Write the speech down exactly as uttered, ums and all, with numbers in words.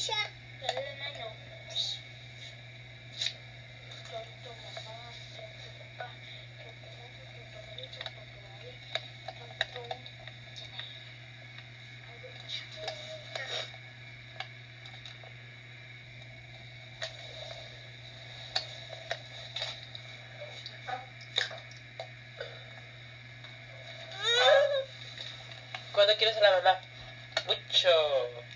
ella. La de la no. ¿Cuándo quieres a la mamá? Mucho.